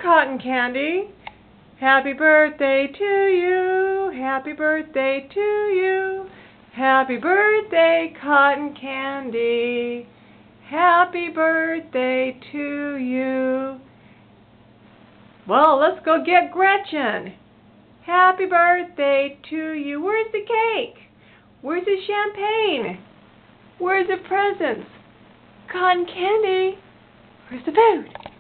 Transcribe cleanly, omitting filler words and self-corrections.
Cotton Candy. Happy birthday to you. Happy birthday to you. Happy birthday, Cotton Candy. Happy birthday to you. Well, let's go get Gretchen. Happy birthday to you. Where's the cake? Where's the champagne? Where's the presents? Cotton Candy, where's the food?